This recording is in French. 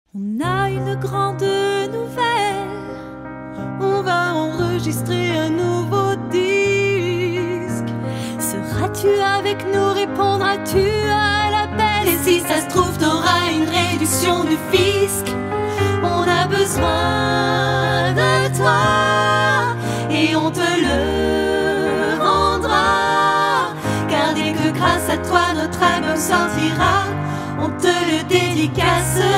On a une grande nouvelle, on va enregistrer un nouveau disque. Seras-tu avec nous, répondras-tu à l'appel? Et si ça se trouve, t'auras une réduction du fisc. On a besoin de toi et on te le rendra, car dès que grâce à toi notre album sortira, on te le dédicacera.